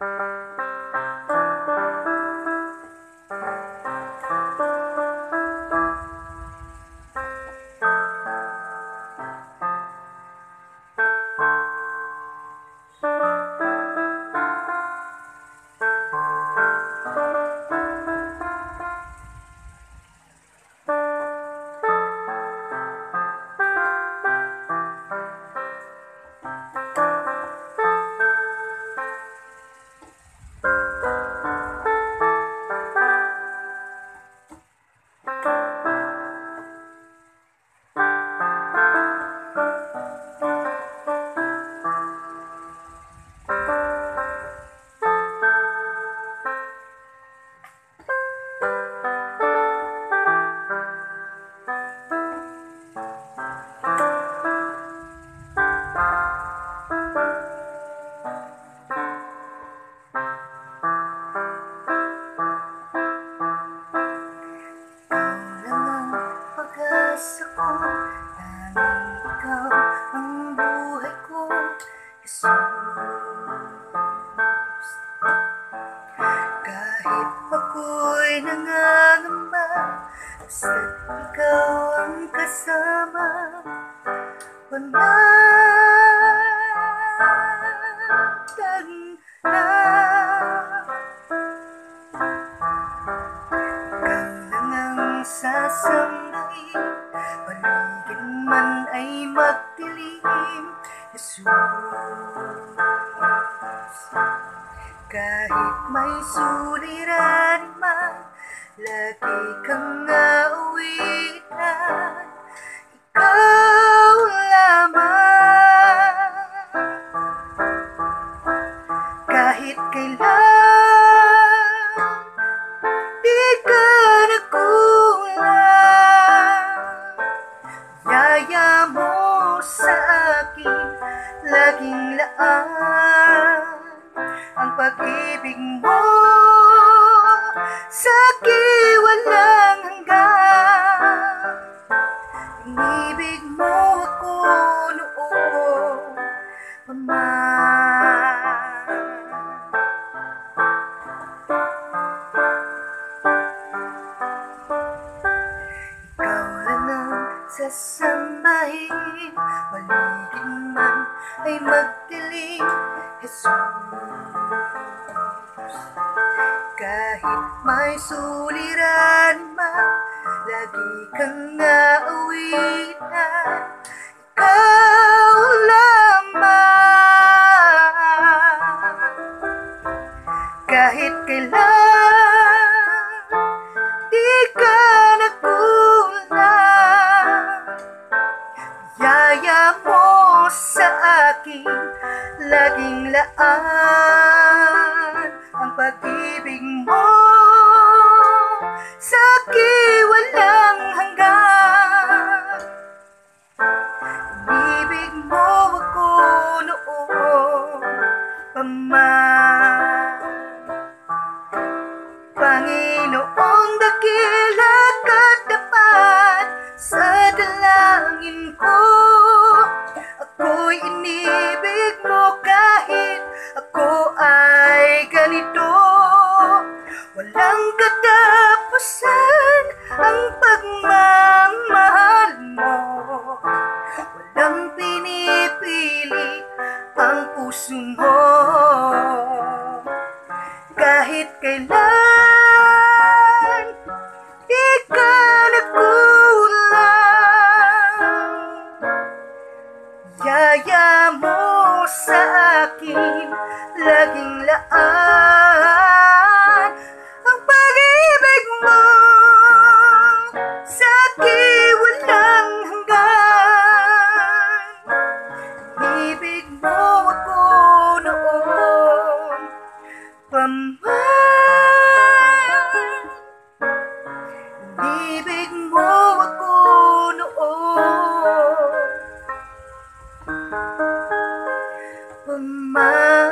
Pag-asa ko, tanging ikaw ang buhay ko, Jesus. Kahit ako'y nangangamba, basta't ikaw ang kasama, panatag na. Sasambahin, paligid man ay magdilim, Jesus. Kahit may suliranin man, lagi kang awitan, ikaw lamang. Kahit kailan di ka yaya mo sa akin, laging laan ang pag-ibig mo sa'kin walang hanggan. Inibig mo ako noon pa man. Ikaw lang ang sasambahin, paligid man ay magdilim, Jesus. Kahit may suliranin man, lagi kang naawitan, ikaw lamang. Kahit kailan di ka yaya mo sa akin, laging laan ang pag-ibig mo sa'kin walang hanggan. Inibig mo ako noon pa man. Panginoong dakila katapat sa dalangin ko, ako'y inibig mo kahit ako ay ganito. Walang katapusan ang pagmamahal mo, walang pinipili ang puso mo. Kahit kailan di ka nagkulang, yaya mo sa akin, laging laan ang pag-ibig mo sa'kin walang hanggan. Inibig mo ako noon pa man. Inibig mo ako noon pa man.